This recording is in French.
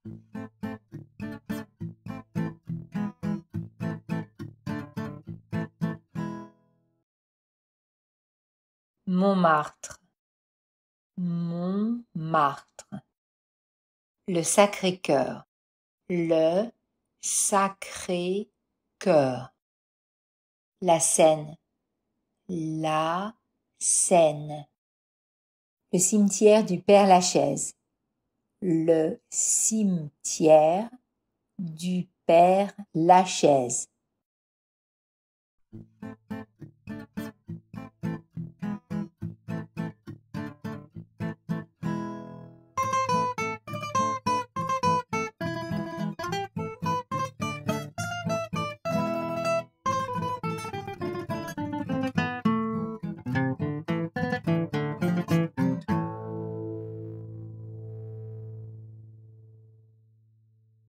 Montmartre, Montmartre. Le Sacré-Cœur, le Sacré-Cœur. La Seine, la Seine. Le cimetière du Père-Lachaise, le cimetière du Père-Lachaise.